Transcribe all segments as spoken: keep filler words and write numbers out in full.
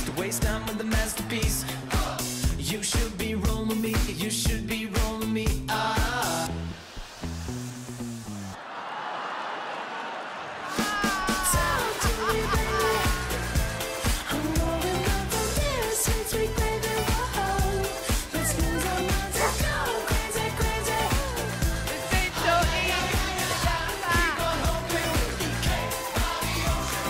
to waste time with the masterpiece. You should be rolling me, you should be rolling me. Ah. Talk to me, baby. I'm rolling up from this sweet, sweet baby. Whoa. Let's lose our minds and go crazy, crazy. This ain't so easy. Keep on hoping we can't find the ocean.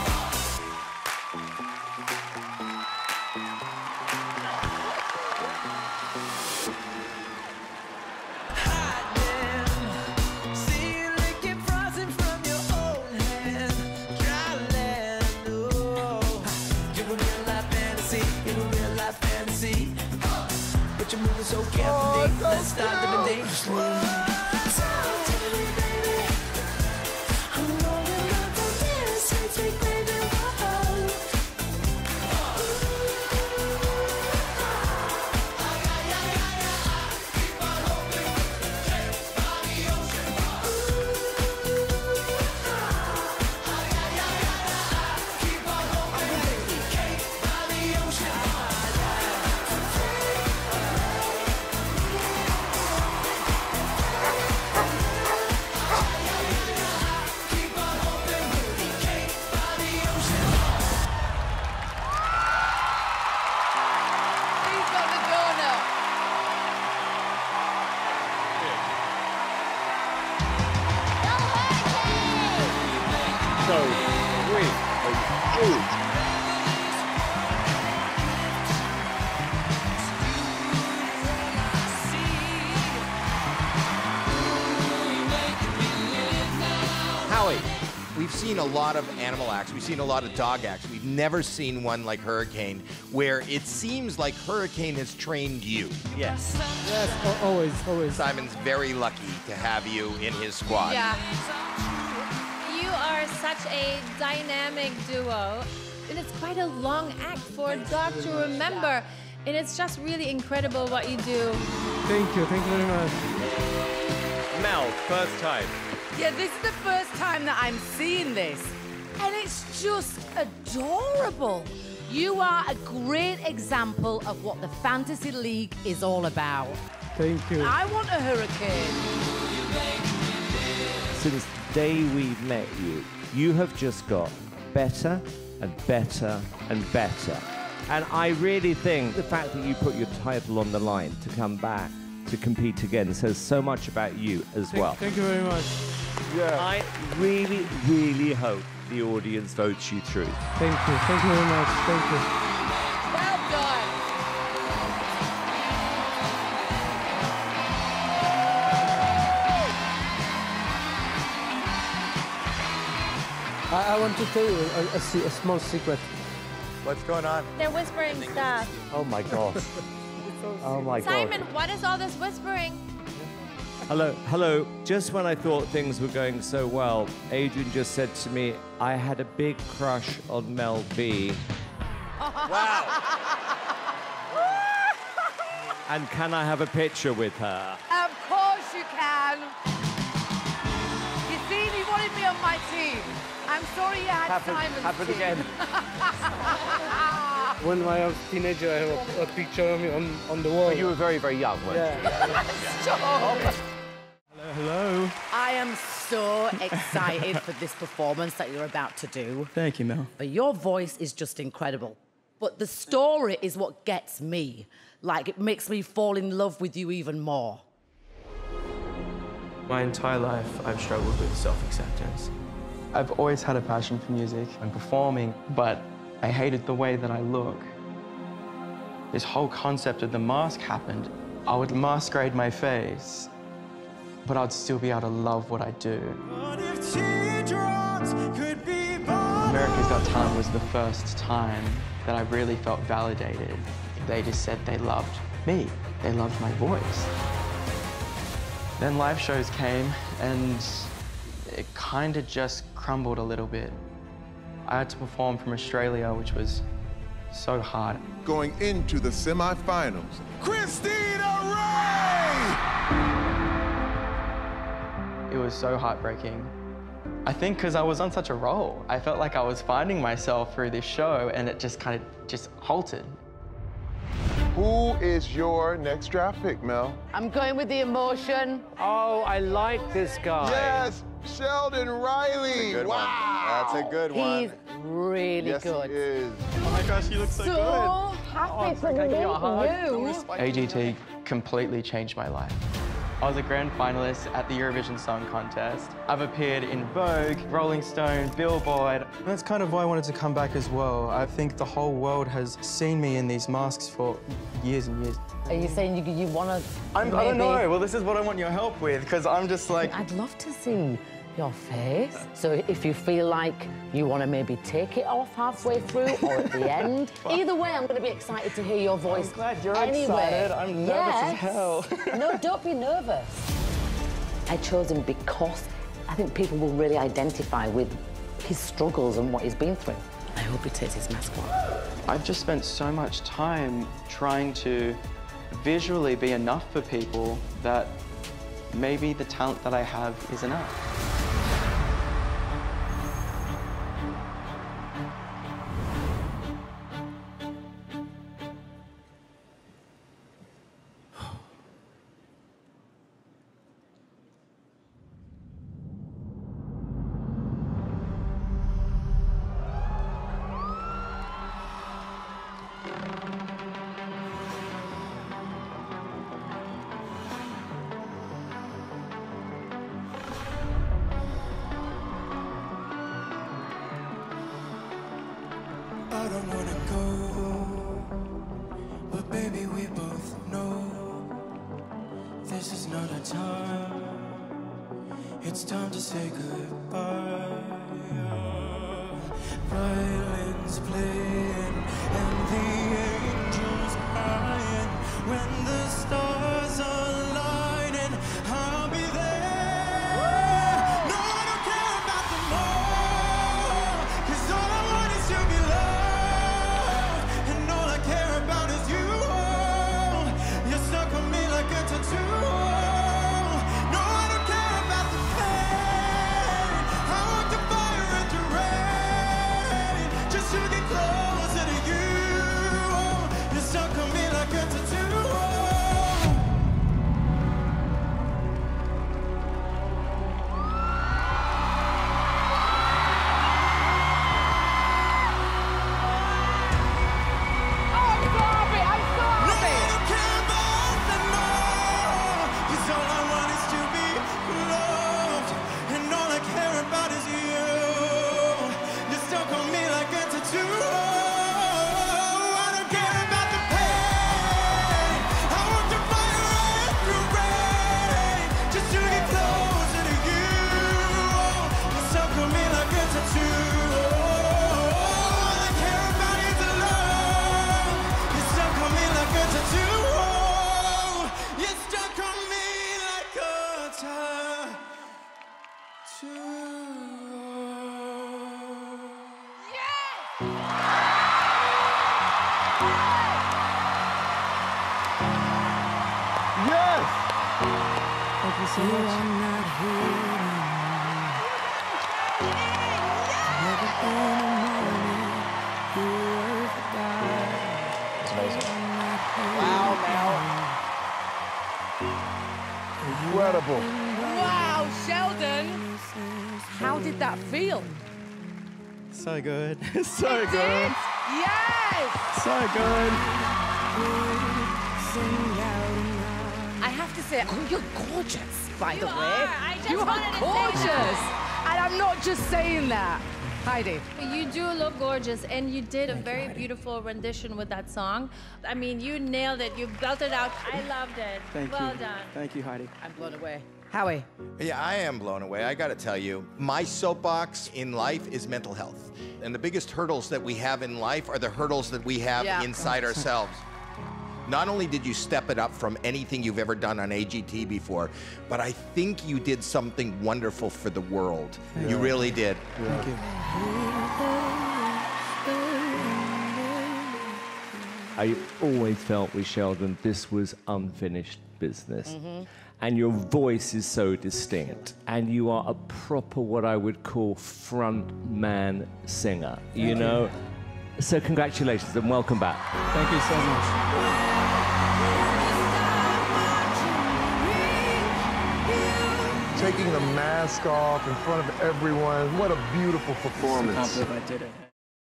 But you're moving so carefully. Oh, so Let's start living dangerously. Talk to me, baby. I'm rolling up from this sweet, sweet baby. Whoa. Keep on hoping we can't find the ocean. Keep on hoping we can't find the ocean. He's got the donut. So, three, two. Howie, we've seen a lot of animal acts. We've seen a lot of dog acts. We've never seen one like Hurricane, where it seems like Hurricane has trained you. Yes. Yes, al- always, always. Simon's very lucky to have you in his squad. Yeah. You are such a dynamic duo. And it's quite a long act for a dog to remember. And it's just really incredible what you do. Thank you, thank you very much. Mel, first time. Yeah, this is the first time that I'm seeing this. And it's just adorable. You are a great example of what the Fantasy League is all about. Thank you. I want a hurricane. Since the day we met you, you have just got better and better and better. And I really think the fact that you put your title on the line to come back to compete again says so much about you as Thank, well. thank you very much. Yeah. I really, really hope the audience votes you through. Thank you, thank you very much. Thank you. Well done. I, I want to tell you a, a, se- a small secret. What's going on? They're whispering stuff. Oh my gosh. Oh my god. Simon, what is all this whispering? Hello, hello. Just when I thought things were going so well, Adrian just said to me, I had a big crush on Mel B. Wow. And can I have a picture with her? Of course you can. You see, he wanted me on my team. I'm sorry you had Happen, Simon's happen team. again. When I was a teenager, I have a, a picture of me on, on the wall. But you were very, very young, weren't Yeah. Stop. Hello, hello. I am so excited for this performance that you're about to do. Thank you, Mel. But your voice is just incredible. But the story is what gets me. Like, it makes me fall in love with you even more. My entire life, I've struggled with self-acceptance. I've always had a passion for music and performing, but I hated the way that I look. This whole concept of the mask happened. I would masquerade my face, but I'd still be able to love what I do. America's Got Talent was the first time that I really felt validated. They just said they loved me. They loved my voice. Then live shows came, and it kind of just crumbled a little bit. I had to perform from Australia, which was so hard. Going into the semifinals, Christina Ray! It was so heartbreaking. I think because I was on such a roll. I felt like I was finding myself through this show, and it just kind of just halted. Who is your next draft pick, Mel? I'm going with the emotion. Oh, I like this guy. Yes, Sheldon Riley. Good wow. one. That's a good one. He's really Yes, good. he is. Oh my gosh, he looks so, So good. happy to Can I give you a meet hug? you. A G T completely changed my life. I was a grand finalist at the Eurovision Song Contest. I've appeared in Vogue, Rolling Stone, Billboard. That's kind of why I wanted to come back as well. I think the whole world has seen me in these masks for years and years. Are you saying you, you want to I'm, I don't know. Well, this is what I want your help with, because I'm just like... I'd love to see your face. So if you feel like you want to maybe take it off halfway through or at the end, either way, I'm going to be excited to hear your voice. I'm glad you're anyway. excited. I'm nervous yes. as hell. No, don't be nervous. I chose him because I think people will really identify with his struggles and what he's been through. I hope he takes his mask off. I've just spent so much time trying to visually be enough for people that maybe the talent that I have is enough. I don't wanna go, but baby, we both know this is not a time. It's time to say goodbye. Violins playing and the angels crying. When the stars are aligning, I'll be there. No, I don't care about the more, 'cause all I want is to be loved, and all I care about is you. You're stuck on me like a tattoo. No, I don't care about the pain. I want the fire and the rain, just to get closer to you. You're stuck on me like a tattoo. You are not here anymore. Never been a moment you were forgotten. It's amazing. Wow, Incredible. Wow, Sheldon. How did that feel? So good. so It good. did? Yes! So good. I have to say, oh, you're gorgeous, by You the way. are. I just you are wanted to say gorgeous. that. And I'm not just saying that. Heidi. You do look gorgeous, and you did a very beautiful rendition with that song. I mean, you nailed it. You belted out. I loved it. Thank well you. done. Thank you, Heidi. I'm blown away. Howie. Yeah, I am blown away. I got to tell you, my soapbox in life is mental health. And the biggest hurdles that we have in life are the hurdles that we have Yeah. inside ourselves. Not only did you step it up from anything you've ever done on A G T before, but I think you did something wonderful for the world. Yeah. You really did. Thank you. I always felt with Sheldon this was unfinished business. Mm-hmm. and your voice is so distinct, and you are a proper, what I would call, front man singer, you Thank know? you. So congratulations and welcome back. Thank you so much. Taking the mask off in front of everyone. What a beautiful performance. I can't believe I did it.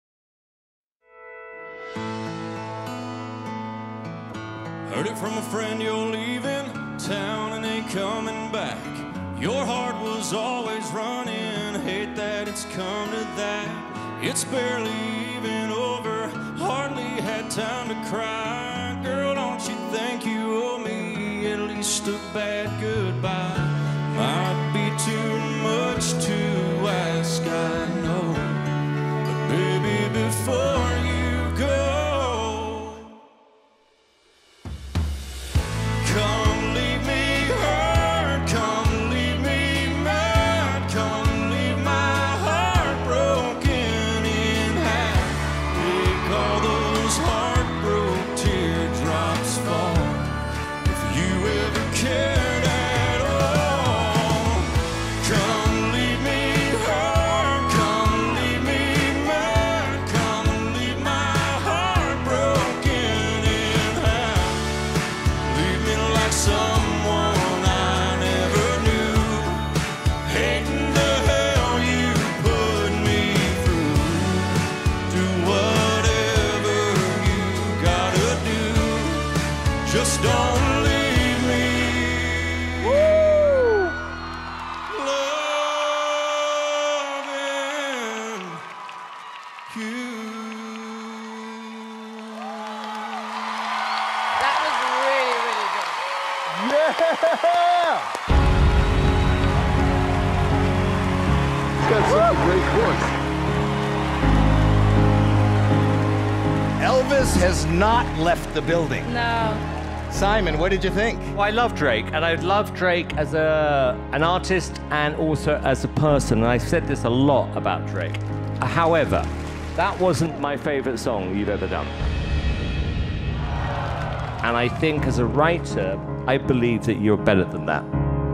Heard it from a friend you're leaving town and ain't coming back. Your heart was always running, hate that it's come to that. It's barely even over, hardly had time to cry. Girl, don't you think you owe me at least a bad goodbye? Might be too much to ask, I know, but baby, before you go, come leave me hurt, come leave me mad, come leave my heart broken in half. Make all those heartbroken teardrops fall, if you ever cared at all. Come leave me hurt, come leave me mad, come leave my heart broken in half. Leave me like someone I never knew, hating the hell you put me through. Do whatever you gotta do, just don't leave me. Loving you. That was really, really good. Yeah! He's got such a great voice. Elvis has not left the building. No. Simon, what did you think? Well, I love Drake, and I love Drake as a, an artist and also as a person, and I've said this a lot about Drake. However, that wasn't my favorite song you've ever done. And I think as a writer, I believe that you're better than that.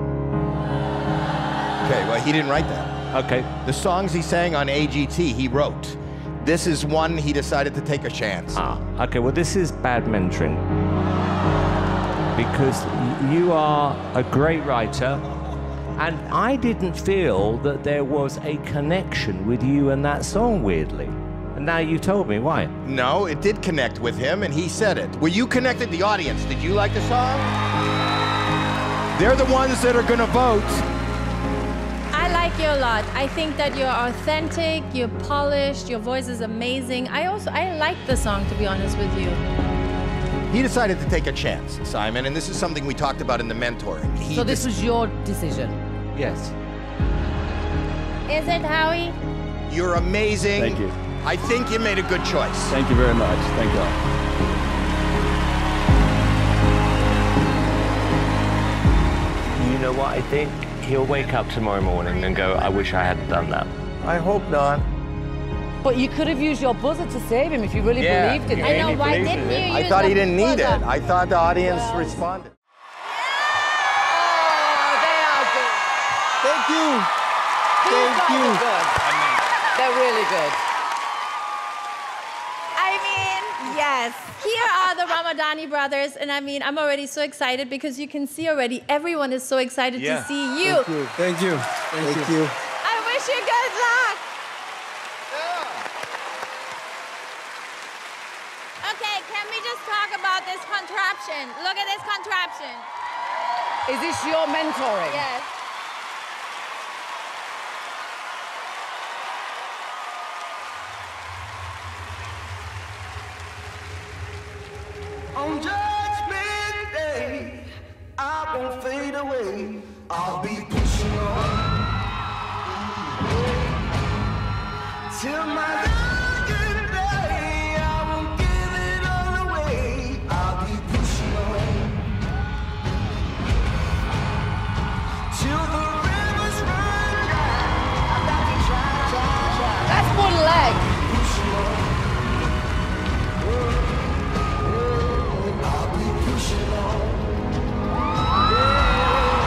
Okay, well, he didn't write that. Okay. The songs he sang on A G T, he wrote. This is one he decided to take a chance. Ah, okay, well, this is bad mentoring. Because y- you are a great writer, and I didn't feel that there was a connection with you and that song, weirdly. And now you told me why. No, it did connect with him, and he said it. Were you connected, the audience? Did you like the song? They're the ones that are gonna vote. I like you a lot. I think that you're authentic, you're polished, your voice is amazing. I also, I like the song, to be honest with you. He decided to take a chance, Simon, and this is something we talked about in the mentoring. He So this des- was your decision? Yes. Is it, Howie? You're amazing. Thank you. I think you made a good choice. Thank you very much. Thank you all. You know what I think? He'll wake up tomorrow morning and go, I wish I hadn't done that. I hope not. But you could have used your buzzer to save him if you really Yeah. believed in Yeah. it. I know, why didn't you use I thought he the didn't need buzzer? it. I thought the audience responded. Oh, they are good. Thank you. These Thank guys you. are good. They're really good. I mean, yes. Here are the Ramadani brothers, and I mean, I'm already so excited because you can see already everyone is so excited Yeah. to see you. Thank you. Thank you. Thank, Thank you. you. I wish you good luck. Okay, can we just talk about this contraption? Look at this contraption. Is this your mentoring? Yes. On Judgment Day, I won't fade away. I'll be pushing on till my dying day. I won't give it all away. I'll be pushing on till the rivers run dry. I got to try, try, try. That's one leg. Pushing on. I'll be pushing on.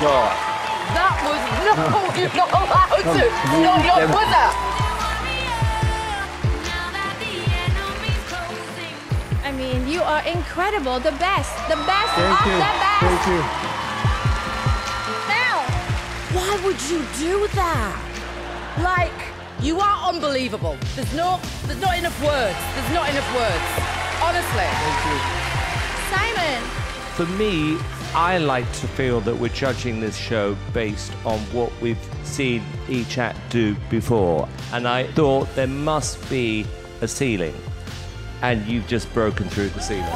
God. That was no, you're not allowed to. It's not your buzzer. I mean, you are incredible. The best. The best Thank of you. the best. Thank you. Now. Why would you do that? Like, you are unbelievable. There's no, there's not enough words. There's not enough words. Honestly. Thank you. Simon. For me, I like to feel that we're judging this show based on what we've seen each act do before. And I thought there must be a ceiling. And you've just broken through the ceiling.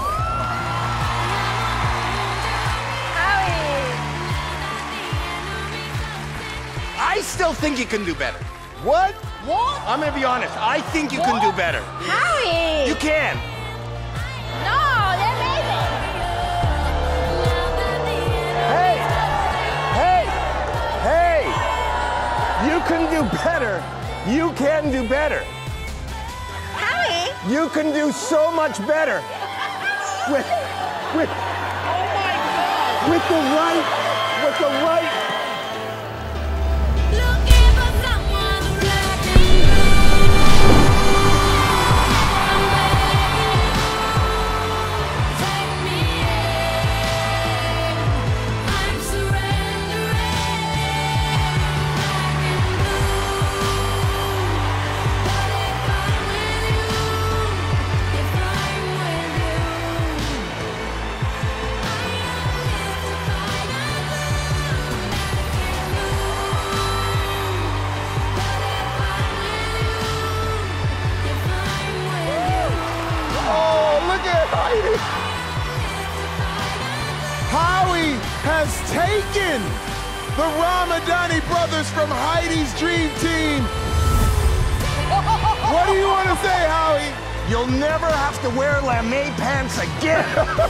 I still think you can do better. What? What? I'm gonna be honest. I think you can do better. Howie. You can. No, they're amazing. Hey! Hey! Hey! You can do better. You can do better. Howie. You can do so much better. With, with, Oh my God. with the right, with the right. Howie has taken the Ramadani brothers from Heidi's Dream Team. What do you want to say, Howie? You'll never have to wear lame pants again.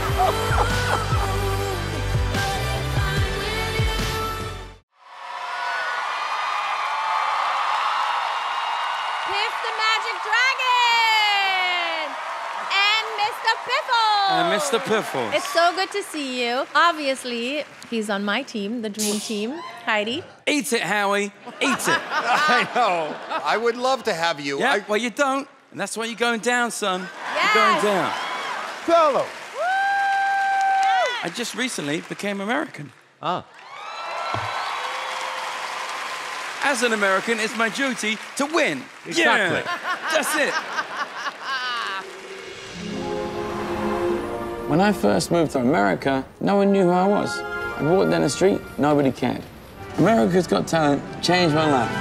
Piff the Magic Dragon and Mister Piffle. And Mister Piffle. It's so good to see you. Obviously, he's on my team, the Dream Team. Heidi. Eat it, Howie. Eat it. I know. I would love to have you. Yeah, I... well, you don't. And that's why you're going down, son. Yes. You're going down. Tell him. I just recently became American. Ah. As an American, it's my duty to win. Exactly. Yeah. That's it. When I first moved to America, no one knew who I was. I walked down the street, nobody cared. America's Got Talent changed my life.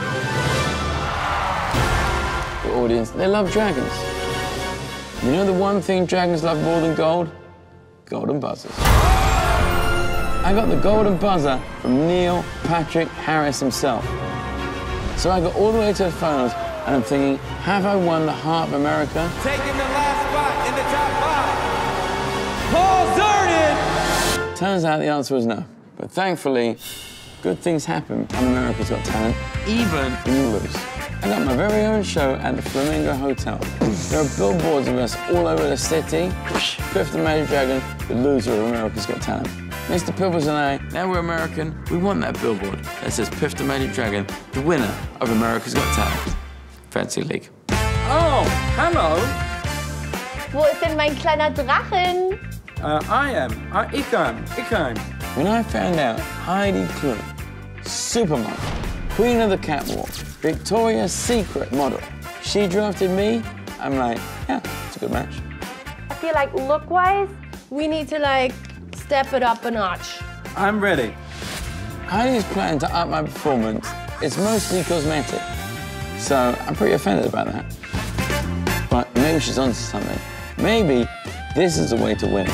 The audience, they love dragons. You know the one thing dragons love more than gold? Golden buzzers. I got the golden buzzer from Neil Patrick Harris himself. So I got all the way to the finals, and I'm thinking, have I won the heart of America? Taking the last spot in the top five. Paul Zerdin! Turns out the answer was no. But thankfully, good things happen on America's Got Talent, even when you lose. I got my very own show at the Flamingo Hotel. There are billboards of us all over the city. Piff the Magic Dragon, the loser of America's Got Talent. Mister Piffles and I, now we're American, we want that billboard that says Piff the Magic Dragon, the winner of America's Got Talent. Fancy League. Oh, hello. Wo ist denn mein kleiner Drachen? Uh, I am. Uh, ich am. Ich am. When I found out Heidi Klum, supermodel, queen of the catwalk, Victoria's Secret model, she drafted me, I'm like, yeah, it's a good match. I feel like look-wise, we need to like step it up a notch. I'm ready. Heidi's plan to up my performance is mostly cosmetic, so I'm pretty offended about that. But maybe she's onto something. Maybe this is the way to win.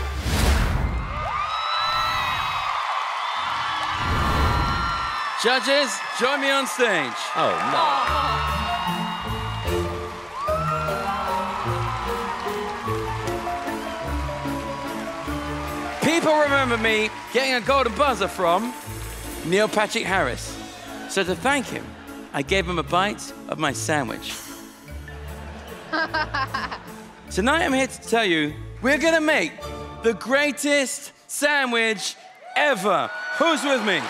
Judges, join me on stage. Oh, no. People remember me getting a golden buzzer from Neil Patrick Harris. So to thank him, I gave him a bite of my sandwich. Tonight I'm here to tell you, we're gonna make the greatest sandwich ever. Who's with me?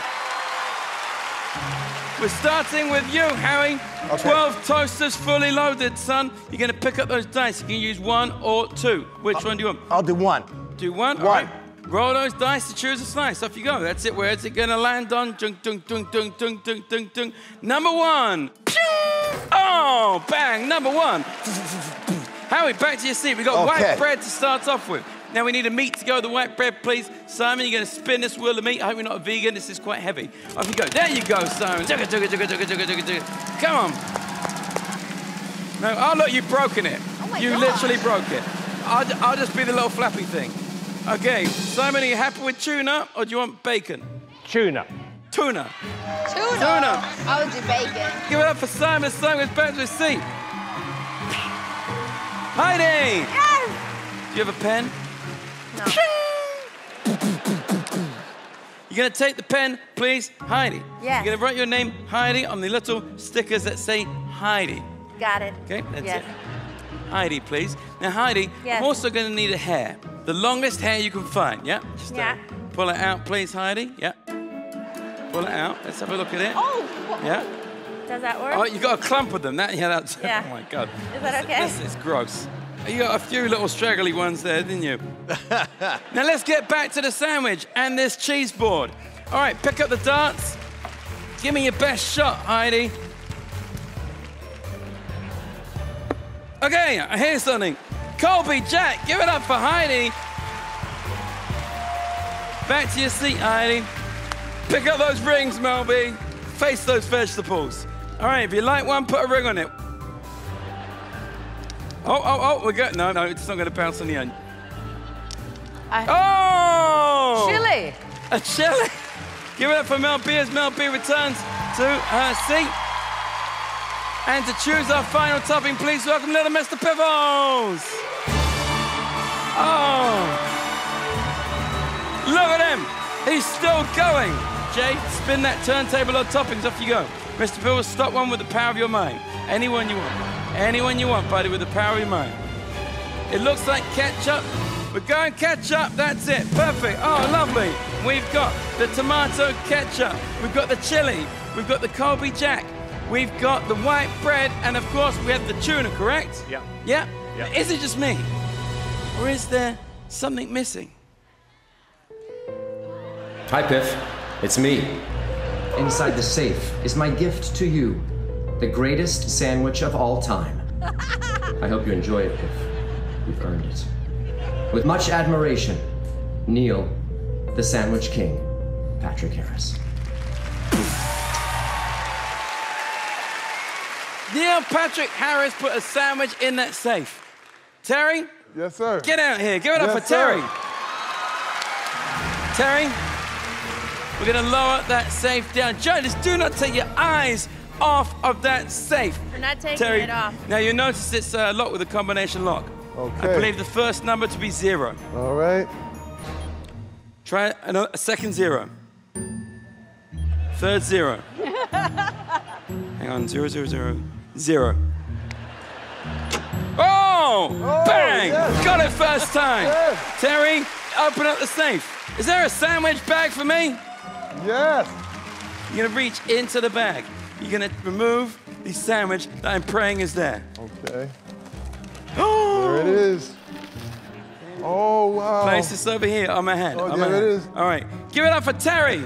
We're starting with you, Harry. Okay. twelve toasters fully loaded, son. You're gonna pick up those dice. You can use one or two. Which I'll, one do you want? I'll do one. Do one? One. All right. Roll those dice to choose a slice. Off you go. That's it. Where is it gonna land on? Dung, dung, dung, dung, dung, dung, dung, dung. Number one. Oh, bang, number one. Howie, back to your seat. We've got Okay. white bread to start off with. Now we need a meat to go with the white bread, please. Simon, you're going to spin this wheel of meat. I hope you're not a vegan. This is quite heavy. Off you go. There you go, Simon. Jugga, jugga, jugga, jugga, jugga, jugga, jugga. Come on. No, oh, look, you've broken it. Oh my you God. literally broke it. I'll, I'll just be the little flappy thing. Okay, Simon, are you happy with tuna or do you want bacon? Tuna. Tuna. Tuna. Tuna. I would do bacon. Give it up for Simon. Simon goes back to his seat. Heidi! Yes! Do you have a pen? No. You're gonna take the pen, please, Heidi. Yes. You're gonna write your name, Heidi, on the little stickers that say Heidi. Got it. Okay, that's Yes. it. Heidi, please. Now, Heidi, Yes. I'm also gonna need a hair. The longest hair you can find, yeah? Just, uh, Yeah. pull it out, please, Heidi. Yeah. Pull it out. Let's have a look at it. Oh! Yeah. Does that work? Oh, you got a clump of them. That, yeah, that's. Yeah. Oh my God. Is that okay? This is gross. You got a few little straggly ones there, didn't you? Now let's get back to the sandwich and this cheese board. All right, pick up the darts. Give me your best shot, Heidi. Okay, I hear something. Colby, Jack, give it up for Heidi. Back to your seat, Heidi. Pick up those rings, Melby. Face those vegetables. All right, if you like one, put a ring on it. Oh, oh, oh, we're good. No, no, it's not going to bounce on the end. I- Oh! Chili. A chili. Give it up for Mel B as Mel B returns to her seat. And to choose our final topping, please welcome little Mister Pivos. Oh. Look at him. He's still going. Jay, spin that turntable of toppings. Off you go. Mister Pivos, stop one with the power of your mind. Anyone you want. Anyone you want, buddy, with the power of your mind. It looks like ketchup. We're going ketchup. That's it. Perfect. Oh, lovely. We've got the tomato ketchup. We've got the chili. We've got the Colby Jack. We've got the white bread. And, of course, we have the tuna, correct? Yeah. Yeah? Yeah. Is it just me? Or is there something missing? Hi, Piff. It's me. Inside the safe is my gift to you. The greatest sandwich of all time. I hope you enjoy it, Piff. You've earned it. With much admiration, Neil, the Sandwich King, Patrick Harris. Neil Patrick Harris put a sandwich in that safe. Terry? Yes, sir. Get out here. Give it up Yes, for Terry. sir. Terry, we're going to lower that safe down. Judges, do not take your eyes off of that safe. We're not taking Terry, it off. now you notice it's uh, locked with a combination lock. Okay. I believe the first number to be zero. All right. Try another, a second zero. Third zero. Hang on, zero, zero, zero, zero. Oh! Oh, Bang! yes. Got it first time. Yes. Terry, open up the safe. Is there a sandwich bag for me? Yes. You're gonna reach into the bag. You're gonna remove the sandwich that I'm praying is there. Okay. There it is. Oh, wow. Place this over here on my head. Oh, on my there head. it is. All right. Give it up for Terry.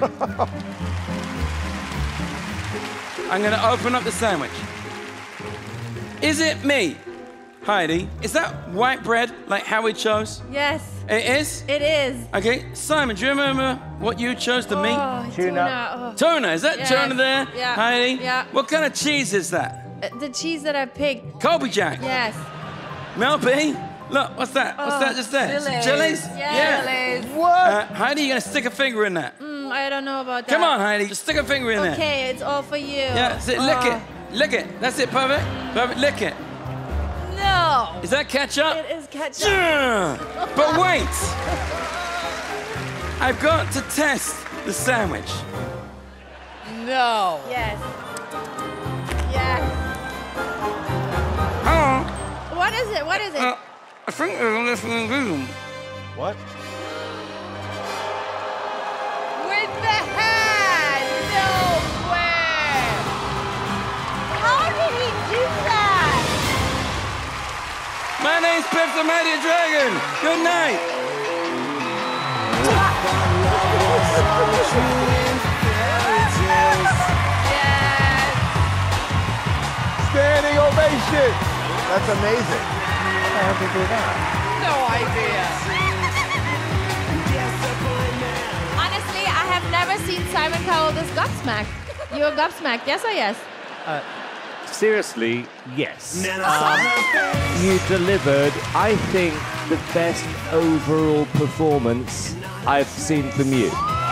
I'm gonna open up the sandwich. Is it me? Heidi, is that white bread like Howie chose? Yes, It is? it is. Okay, Simon, do you remember what you chose to meet? Oh, tuna. Oh. Tuna, is that Yes. tuna there? Yeah. Heidi? Yeah. What kind of cheese is that? Uh, the cheese that I picked. Colby Jack? Yes. Mel B? Look, what's that? What's Oh, that just there? Some chilies. chilies? Yeah. Yeah. What? Uh, Heidi, you gonna stick a finger in that? Mm, I don't know about that. Come on, Heidi, just stick a finger in there. Okay, it's all for you. Yeah, that's it. Lick Oh. it. Lick it. That's it, perfect. Perfect. Lick it. No. Is that ketchup? It is ketchup. Yeah. But wait. I've got to test the sandwich. No. Yes. Yes. Oh. What is it? What is it? Uh, I think there's a missing ingredient. What? With the Piff the Mighty Dragon. Good night. Standing ovation. That's amazing. How did you do that? No idea. Honestly, I have never seen Simon Cowell this gobsmacked. You were gobsmacked, yes or yes? Uh, seriously, yes. Um, you delivered, I think, the best overall performance I've seen from you.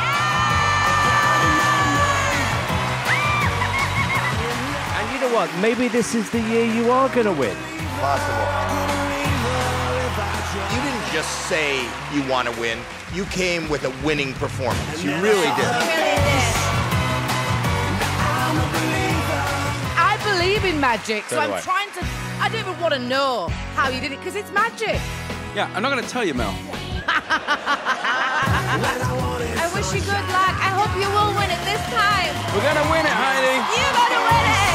And you know what? Maybe this is the year you are going to win. Possible. You didn't just say you want to win. You came with a winning performance. You really did. I believe in magic, so, So do I'm I. trying to. I don't even want to know how you did it because it's magic. Yeah, I'm not going to tell you, Mel. I wish you good luck. I hope you will win it this time. We're going to win it, Heidi. You're going to win it.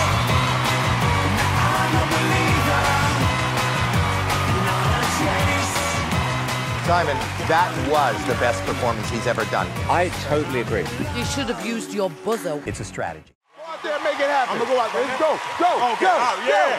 Simon, that was the best performance he's ever done. I totally agree. You should have used your buzzer. It's a strategy. Go out there, make it happen. I'm gonna go out there. Let's go, go, Okay. go, Oh, yeah.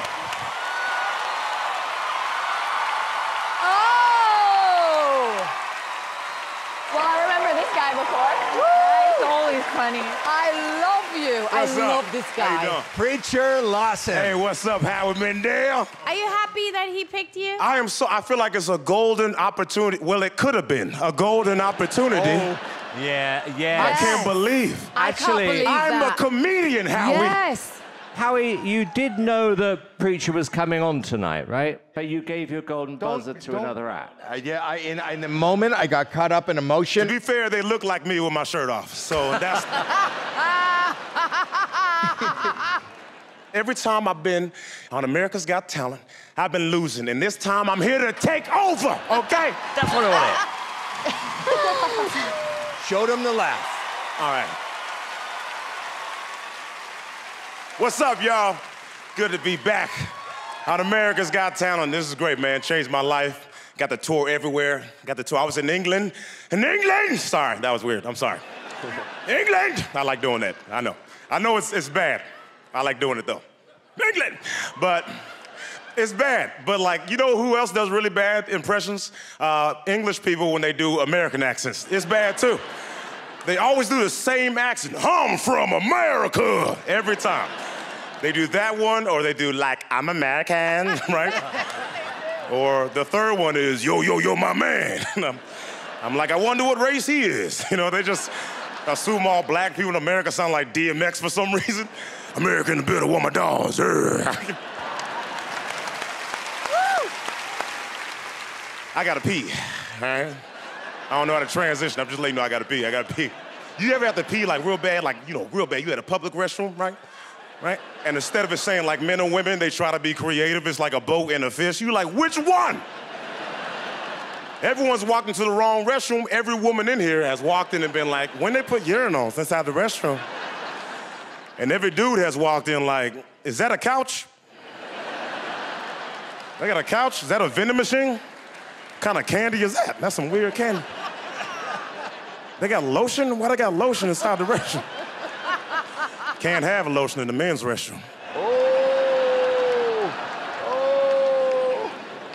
Oh! Well, I remember this guy before. He's always funny. I love you. What's I up? love this How you guy. doing? Preacher Lawson. Hey, what's up, Howard Mendel? Are you happy that he picked you? I am so, I feel like it's a golden opportunity. Well, it could have been a golden opportunity. Oh, yeah, yeah. I can't believe. I Actually, can't believe I'm that. a comedian, Howie. Yes. Howie, you did know the preacher was coming on tonight, right? But you gave your golden buzzer to don't- another act. Uh, yeah, I, in, in the moment, I got caught up in To emotion. be fair, they look like me with my shirt off. So that's. Every time I've been on America's Got Talent, I've been losing. And this time I'm here to take over, okay? That's what I wanted. Showed him the laugh. All right. What's up, y'all? Good to be back on America's Got Talent. This is great, man. Changed my life. Got the tour everywhere. Got the tour. I was in England. In England! Sorry, that was weird. I'm sorry. England! I like doing that. I know. I know it's, it's bad. I like doing it, though. England! But it's bad. But, like, you know who else does really bad impressions? Uh, English people when they do American accents. It's bad, too. They always do the same accent. I'm from America! Every time. They do that one, or they do, like, I'm American, right? Or the third one is, yo, yo, yo, my man. I'm, I'm like, I wonder what race he is. You know, they just assume all black people in America sound like D M X for some reason. America in the building, want my dogs. I gotta pee, all right? I don't know how to transition. I'm just letting you know I gotta pee, I gotta pee. You ever have to pee like real bad, like, you know, real bad? You at a public restroom, right? Right? And instead of it saying like men or women, they try to be creative. It's like a boat and a fish. You like, which one? Everyone's walked into the wrong restroom. Every woman in here has walked in and been like, when they put urinals inside the restroom? And every dude has walked in like, is that a couch? They got a couch? Is that a vending machine? What kind of candy is that? That's some weird candy. They got lotion? Why they got lotion inside the restroom? Can't have a lotion in the men's restroom. Oh, oh.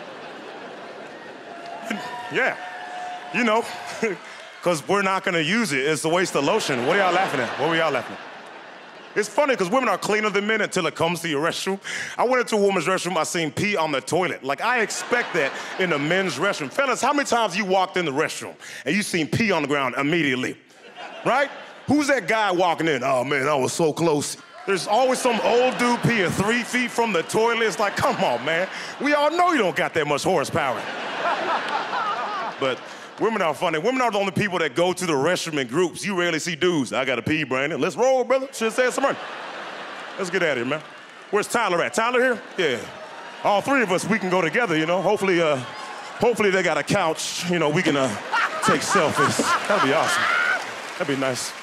Yeah, you know, because we're not gonna use it. It's a waste of lotion. What are y'all laughing at? What were y'all laughing at? It's funny because women are cleaner than men until it comes to your restroom. I went into a woman's restroom, I seen pee on the toilet. Like, I expect that in a men's restroom. Fellas, how many times you walked in the restroom and you seen pee on the ground immediately, right? Who's that guy walking in? Oh man, I was so close. There's always some old dude peeing three feet from the toilet. It's like, come on, man. We all know you don't got that much horsepower. But women are funny. Women are the only people that go to the restroom in groups. You rarely see dudes. I gotta pee, Brandon. Let's roll, brother. Should say some money. Let's get out of here, man. Where's Tyler at? Tyler here? Yeah. All three of us, we can go together, you know. Hopefully, uh, hopefully they got a couch. You know, we can uh, take selfies. That'd be awesome. That'd be nice.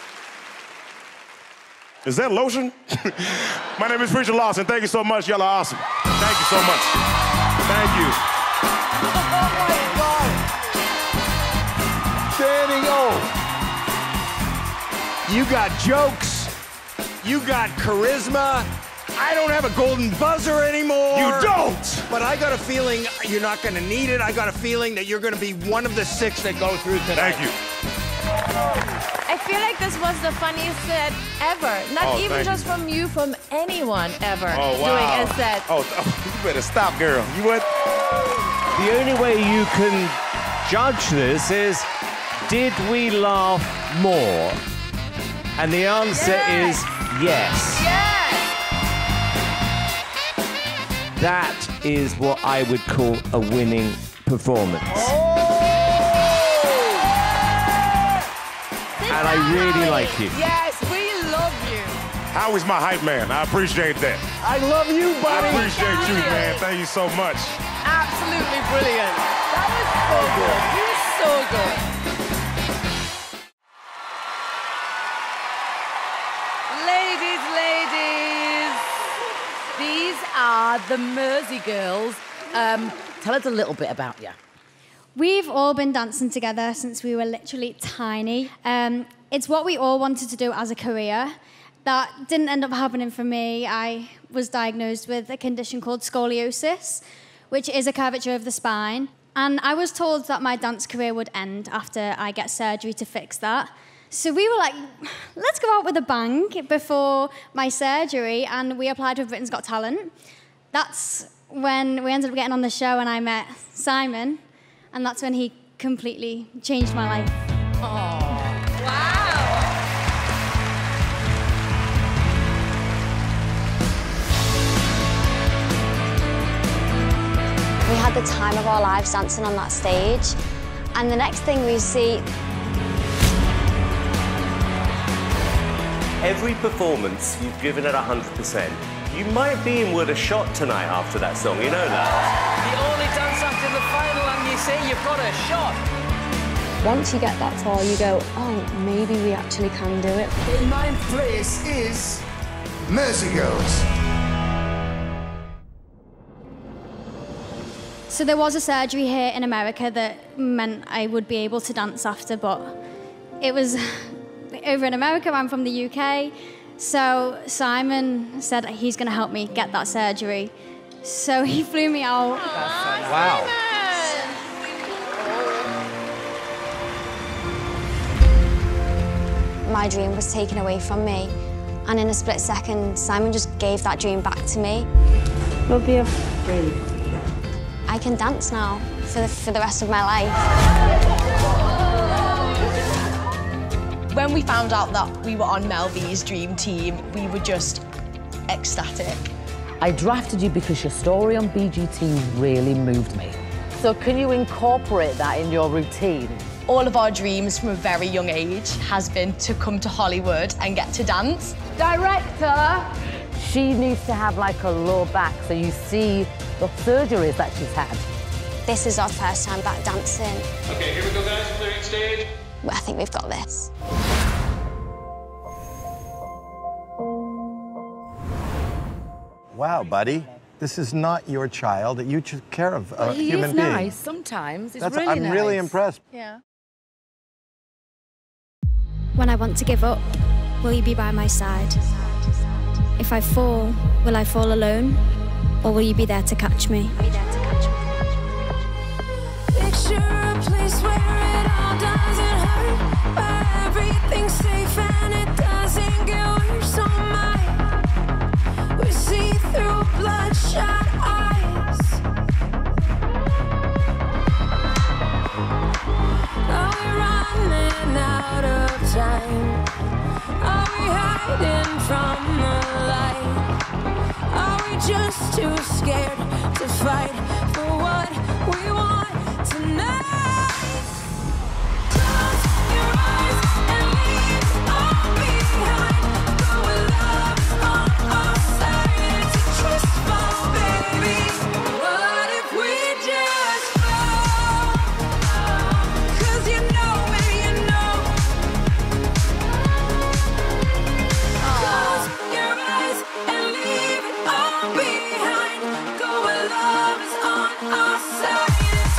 Is that lotion? My name is Preacher Lawson. Thank you so much. Y'all are awesome. Thank you so much. Thank you. You got jokes. You got charisma. I don't have a golden buzzer anymore. You don't! But I got a feeling you're not going to need it. I got a feeling that you're going to be one of the six that go through tonight. Thank you. I feel like this was the funniest set ever. Not Oh, even thank just you. from you, from anyone ever Oh, wow. doing a set. Oh, oh, you better stop, girl. You what? The only way you can judge this is, did we laugh more? And the answer Yes. is yes. Yes! That is what I would call a winning performance. And I really like you. Yes, we love you. Howie's my hype man. I appreciate that. I love you, buddy. I appreciate you, man. Thank you so much. Absolutely brilliant. That was so good. You were so good. Ladies, ladies, these are the Mersey girls. Um, tell us a little bit about you. We've all been dancing together since we were literally tiny. Um, it's what we all wanted to do as a career. That didn't end up happening for me. I was diagnosed with a condition called scoliosis, which is a curvature of the spine. And I was told that my dance career would end after I get surgery to fix that. So we were like, let's go out with a bang before my surgery, and we applied for Britain's Got Talent. That's when we ended up getting on the show, and I met Simon. And that's when he completely changed my life. Oh, We had the time of our lives dancing on that stage. And the next thing we see... Every performance, you've given it one hundred percent. You might be in with a shot tonight after that song, you know that? The only dance after the final and you say you've got a shot. Once you get that far, you go, oh, maybe we actually can do it. In ninth place is Mersey Girls. So there was a surgery here in America that meant I would be able to dance after, but it was over in America. I'm from the U K. So Simon said he's going to help me get that surgery. So he flew me out. Wow. My dream was taken away from me. And in a split second, Simon just gave that dream back to me. Love you. Really? I can dance now for the, for the rest of my life. When we found out that we were on Mel V's dream team, we were just ecstatic. I drafted you because your story on B G T really moved me. So can you incorporate that in your routine? All of our dreams from a very young age has been to come to Hollywood and get to dance. Director, she needs to have like a low back so you see the surgeries that she's had. This is our first time back dancing. Okay, here we go, guys. Clearing stage. I think we've got this. Wow, buddy. This is not your child. You took care of a Well, he human is being. nice sometimes. It's That's, really I'm nice. really impressed. Yeah. When I want to give up, will you be by my side? If I fall, will I fall alone? Or will you be there to catch me? Picture a place where it all doesn't hurt, where everything's safe and it doesn't get worse. Oh my, we see through bloodshot eyes. Are we running out of time? Are we hiding from the light? Are we just too scared to fight for what we want tonight? Close your eyes and leave all behind. Go with love on our side. To trust fall, baby. What if we just fall? 'Cause you know when you know. Close your eyes and leave it all behind. Go where love is on our side.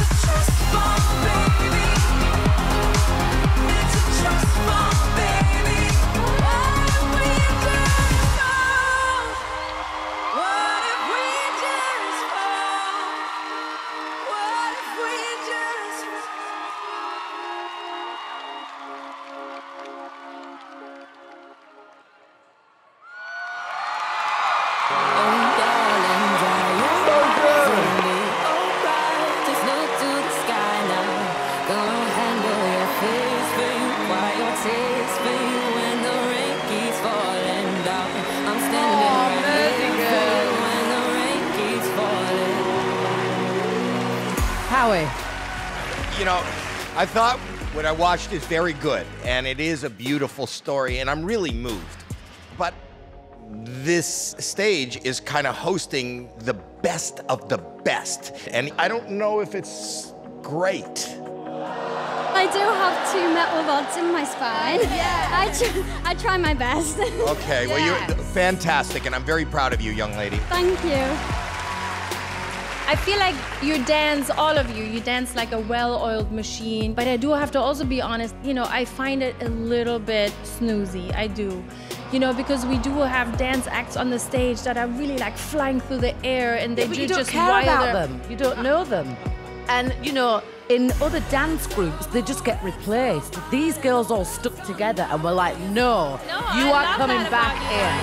Howie? You know, I thought what I watched is very good, and it is a beautiful story, and I'm really moved. But this stage is kind of hosting the best of the best, and I don't know if it's great. I do have two metal rods in my spine. Yeah. I, tr I try my best. Okay, well, Yes. you're fantastic, and I'm very proud of you, young lady. Thank you. I feel like you dance, all of you, you dance like a well-oiled machine. But I do have to also be honest, you know, I find it a little bit snoozy, I do. You know, because we do have dance acts on the stage that are really like flying through the air and they Yeah, but do you don't just care wilder. about them. You don't know them. And, you know, in other dance groups, they just get replaced. These girls all stuck together and were like, no, No, you I are love coming that back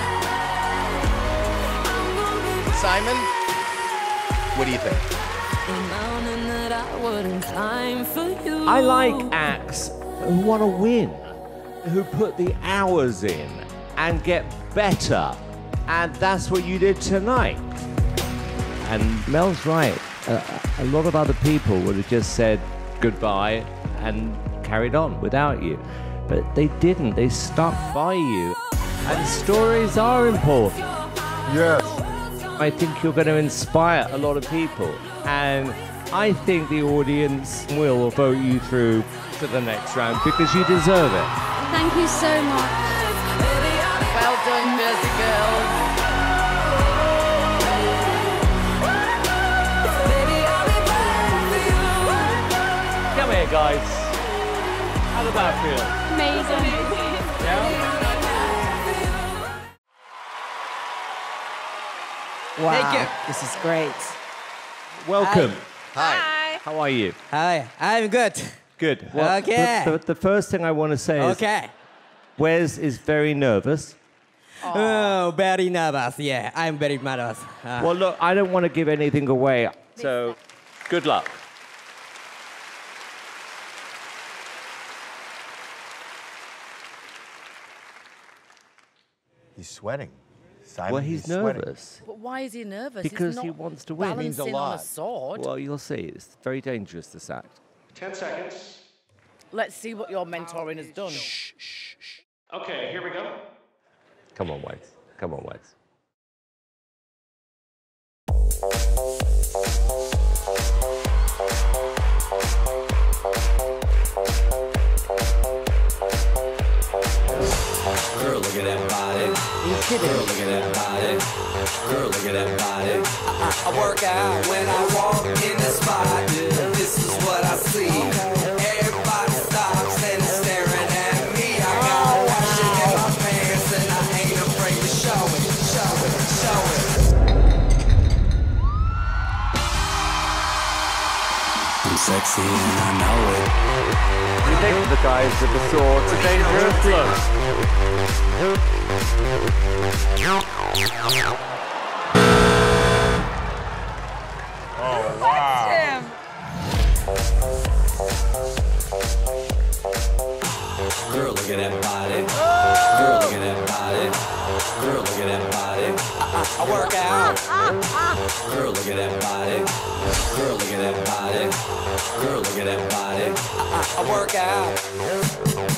in. Simon, what do you think? I like acts who want to win, who put the hours in and get better. And that's what you did tonight. And Mel's right. Uh, a lot of other people would have just said goodbye and carried on without you. But they didn't. They stuck by you. And stories are important. Yes. I think you're going to inspire a lot of people. And I think the audience will vote you through to the next round because you deserve it. Thank you so much. Well done, Jersey girls. Come here, guys. How did that feel? Amazing. Yeah? Wow. Thank you. This is great. Welcome. Hi. Hi. How are you? Hi. I'm good. Good. Well, Okay. The, the, the first thing I want to say is Okay. Wes is very nervous. Oh, very nervous. Yeah, I'm very nervous. Uh, Well, look, I don't want to give anything away, so good luck. He's sweating. Simon, Well, he's sweating. nervous. But why is he nervous? Because He's he not wants to win. It means a balancing on a lot. sword. Well, you'll see. It's very dangerous, this act. Ten seconds. Let's see what your mentoring has done. Okay, here we go. Come on, Wes. Come on, Wes. Girl, look at that body. Girl, look at that body. Girl, look at that body. I, I, I work out when I walk in the spot. This is what I see. Everybody stops and is staring at me. I got washing in my pants and I ain't afraid to show it, show it, show it. I'm sexy and I know it. You think the guys with the swords are dangerous? Look. Oh, wow. Girl, look at that body. Girl, look at that body. Girl, look at that body. I, I, I work out. Girl, look at that body. Girl, look at that body. Girl, look at that body. I, I, I work out.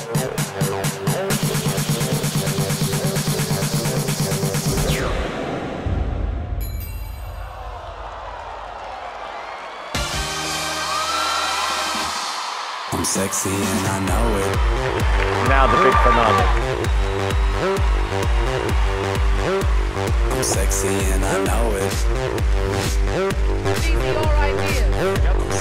I'm sexy and I know it. Now the big finale. I'm sexy and I know it. These are your ideas.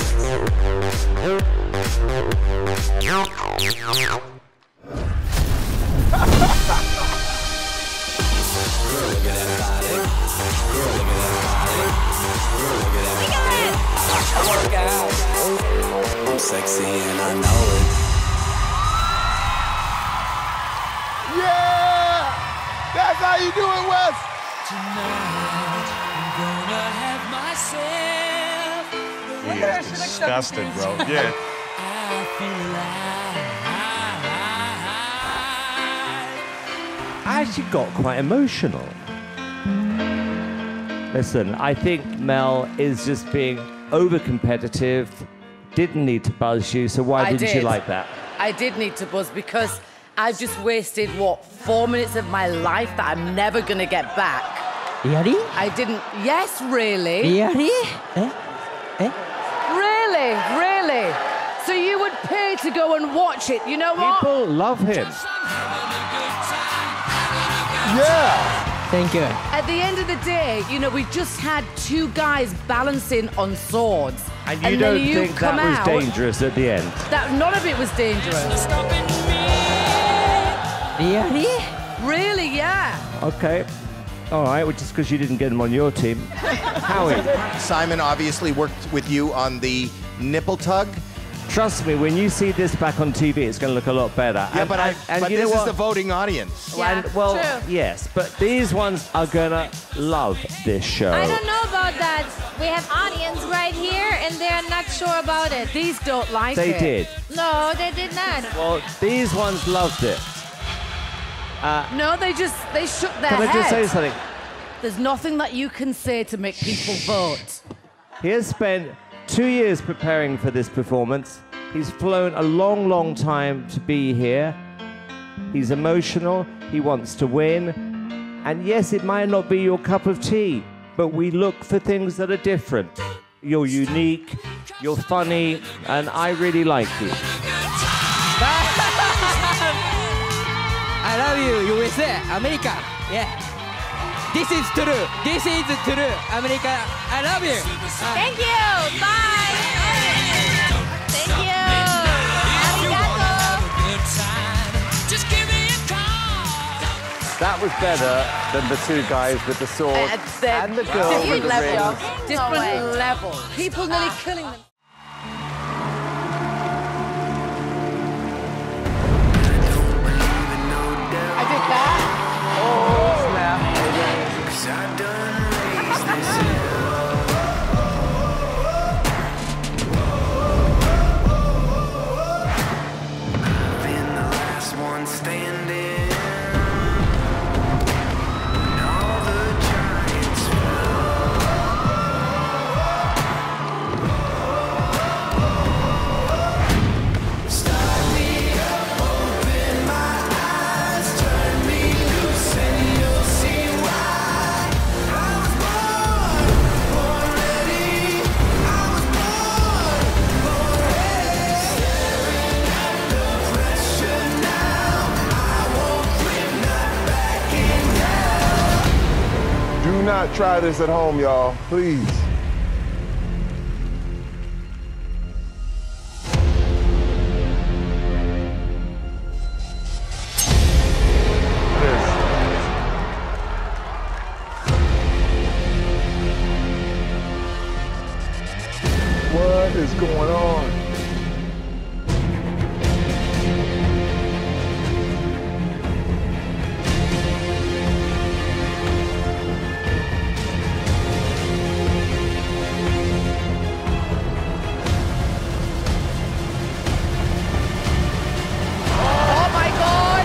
Girl, look at that body. Girl, look at that body. Girl, look at that body. I work out. I'm sexy and I know it. Yeah! That's how you do it, Wes! Tonight, I'm gonna have myself. He is disgusted, bro. Yeah. I feel I actually got quite emotional. Listen, I think Mel is just being over competitive didn't need to buzz you, so why I didn't did. you like that? I did need to buzz because I've just wasted, what, four minutes of my life that I'm never going to get back. Really? I didn't... Yes, really. Really? Eh? Eh? Really, really. So you would pay to go and watch it. You know what? People love him. Yeah. Thank you. At the end of the day, you know, we just had two guys balancing on swords. And you and don't then you think come that was out, dangerous at the end? That none of it was dangerous. Really? Really, yeah. Okay. All right, well, just because you didn't get him on your team. Howie. Simon obviously worked with you on the nipple tug. Trust me, when you see this back on T V, it's going to look a lot better. Yeah, and, but, I, and, and but you this know is what? the voting audience. Yeah, and, well, true. yes, but these ones are going to love this show. I don't know about that. We have audience right here, and they're not sure about it. These don't like They it. did. No, they did not. Well, these ones loved it. Uh, No, they just, they shook their can I head. just say something? There's nothing that you can say to make people vote. He has spent two years preparing for this performance. He's flown a long, long time to be here. He's emotional. He wants to win. And yes, it might not be your cup of tea, but we look for things that are different. You're unique, you're funny, and I really like you. I love you, U S A, America. Yeah. This is true. This is true. America, I love you. Uh, Thank you. Bye. Thank you. That was better than the two guys with the sword Uh, they're and the girl with different the levels. rings. Different levels. People nearly killing them. I did that. Oh, snap. Do not try this at home, y'all. Please. What is going on? Oh my God!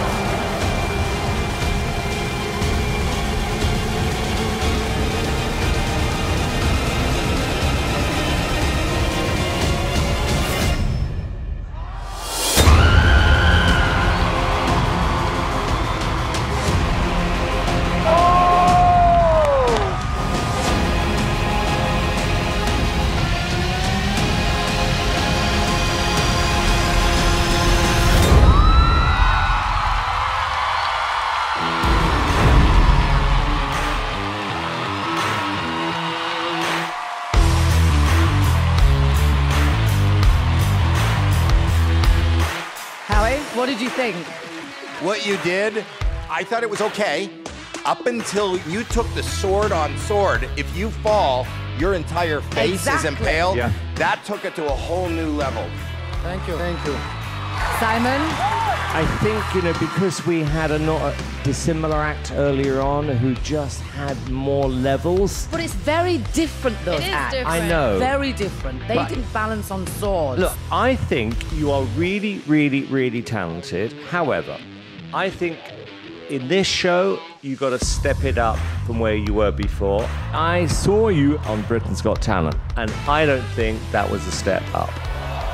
Howie, what did you think? What you did, I thought it was okay. Up until you took the sword on sword, if you fall, your entire face Exactly. is impaled. Yeah. That took it to a whole new level. Thank you. Thank you. Simon? I think, you know, because we had a not a dissimilar act earlier on who just had more levels. But it's very different, those It is acts. different. I know. Very different. They But- didn't balance on swords. Look, I think you are really, really, really talented. However, I think in this show, you got to step it up from where you were before. I saw you on Britain's Got Talent, and I don't think that was a step up.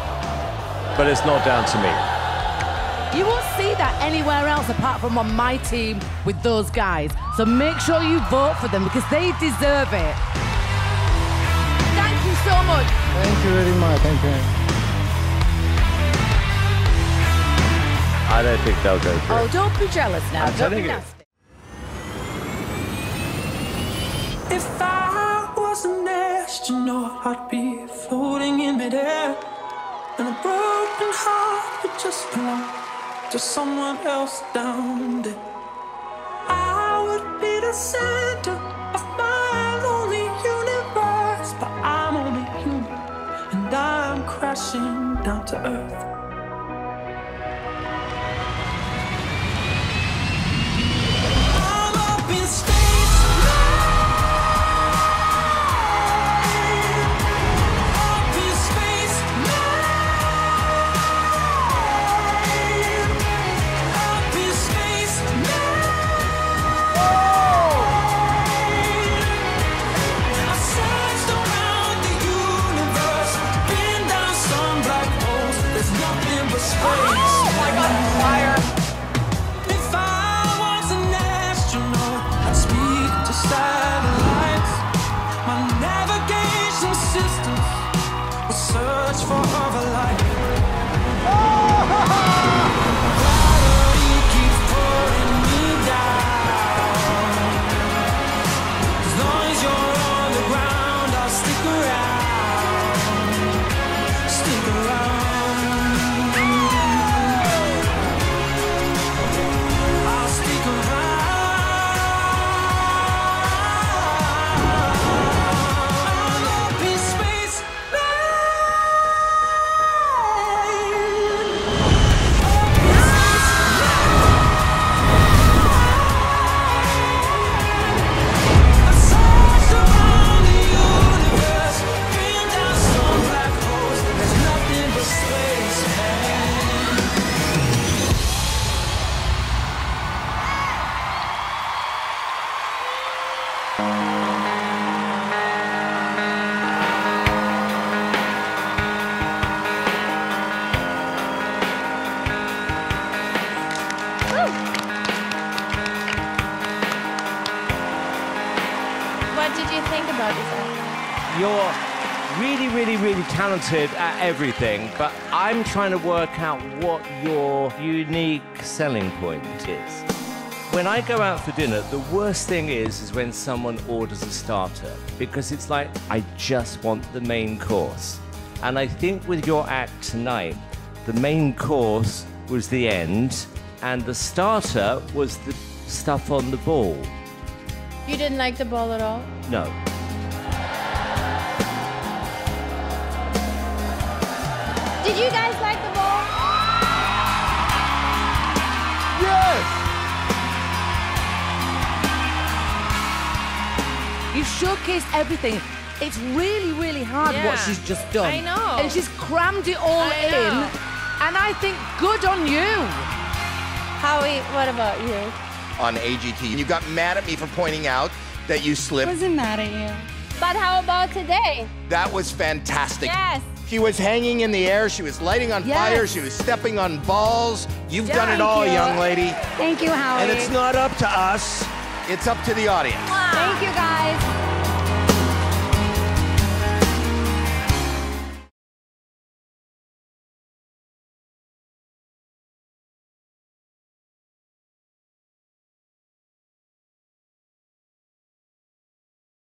but it's not down to me. You won't see that anywhere else apart from on my team with those guys. So make sure you vote for them because they deserve it. Thank you so much. Thank you very much. Thank you. I don't think they'll go through. Oh, don't be jealous now. I'm Don't telling be you. nasty. If I was an astronaut, I'd be floating in midair, and a broken heart would just belong to someone else down there. I would be the center of my lonely universe, but I'm only human, and I'm crashing down to earth. I'm up in space. Oh my God, fire! If I was an astronaut, I'd speak to satellites. My navigation systems will search for other life. Gravity keeps pulling me down. As long as you're on the ground, I'll stick around. Stick around. What did you think about this album? You're really, really, really talented at everything, but I'm trying to work out what your unique selling point is. When I go out for dinner, the worst thing is, is when someone orders a starter, because it's like, I just want the main course. And I think with your act tonight, the main course was the end, and the starter was the stuff on the ball. You didn't like the ball at all? No. Did you guys like the ball? Yes! You've showcased everything. It's really, really hard Yeah. what she's just done. I know. And she's crammed it all I in. know. And I think good on you. Howie, what about you? On A G T. You got mad at me for pointing out that you slipped. Wasn't mad at you. But how about today? That was fantastic. Yes. She was hanging in the air. She was lighting on Yes. fire. She was stepping on balls. You've done it Thank all, you. young lady. Thank you, Howie. And it's not up to us. It's up to the audience. Thank you, guys.